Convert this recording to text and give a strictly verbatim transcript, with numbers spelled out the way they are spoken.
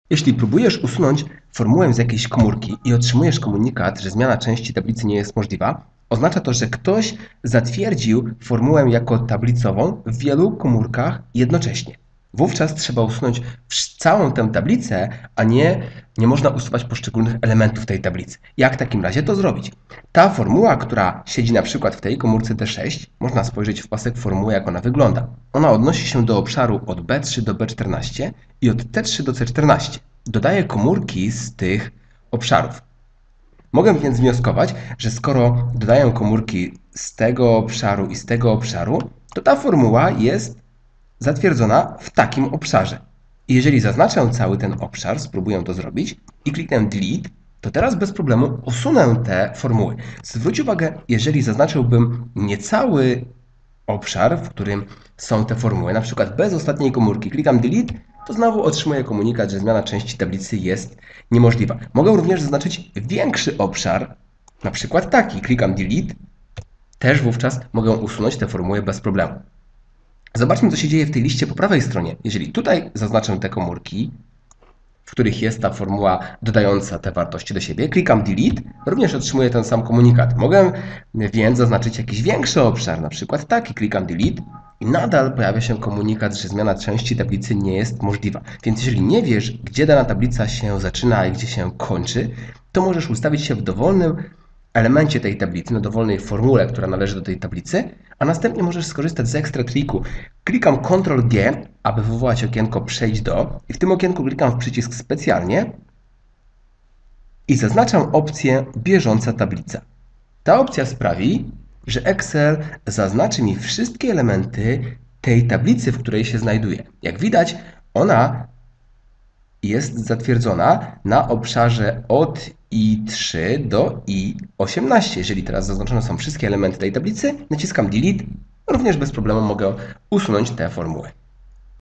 Jeśli próbujesz usunąć formułę z jakiejś komórki i otrzymujesz komunikat, że zmiana części tablicy nie jest możliwa, oznacza to, że ktoś zatwierdził formułę jako tablicową w wielu komórkach jednocześnie. Wówczas trzeba usunąć całą tę tablicę, a nie, nie można usuwać poszczególnych elementów tej tablicy. Jak w takim razie to zrobić? Ta formuła, która siedzi na przykład w tej komórce D sześć, można spojrzeć w pasek formuły, jak ona wygląda. Ona odnosi się do obszaru od B trzy do B czternaście i od T trzy do C czternaście. Dodaję komórki z tych obszarów. Mogę więc wnioskować, że skoro dodaję komórki z tego obszaru i z tego obszaru, to ta formuła jest zatwierdzona w takim obszarze. I jeżeli zaznaczę cały ten obszar, spróbuję to zrobić i kliknę Delete, to teraz bez problemu usunę te formuły. Zwróć uwagę, jeżeli zaznaczyłbym niecały obszar, w którym są te formuły, na przykład bez ostatniej komórki, klikam Delete, to znowu otrzymuję komunikat, że zmiana części tablicy jest niemożliwa. Mogę również zaznaczyć większy obszar, na przykład taki, klikam Delete, też wówczas mogę usunąć te formuły bez problemu. Zobaczmy, co się dzieje w tej liście po prawej stronie. Jeżeli tutaj zaznaczę te komórki, w których jest ta formuła dodająca te wartości do siebie, klikam Delete, również otrzymuję ten sam komunikat. Mogę więc zaznaczyć jakiś większy obszar, na przykład taki, klikam Delete i nadal pojawia się komunikat, że zmiana części tablicy nie jest możliwa. Więc jeżeli nie wiesz, gdzie dana tablica się zaczyna i gdzie się kończy, to możesz ustawić się w dowolnym elemencie tej tablicy, na dowolnej formule, która należy do tej tablicy, a następnie możesz skorzystać z ekstra triku. Klikam kontrol G, aby wywołać okienko Przejdź do i w tym okienku klikam w przycisk Specjalnie i zaznaczam opcję Bieżąca tablica. Ta opcja sprawi, że Excel zaznaczy mi wszystkie elementy tej tablicy, w której się znajduje. Jak widać, ona jest zatwierdzona na obszarze od I trzy do I osiemnaście. Jeżeli teraz zaznaczone są wszystkie elementy tej tablicy, naciskam Delete, również bez problemu mogę usunąć te formuły.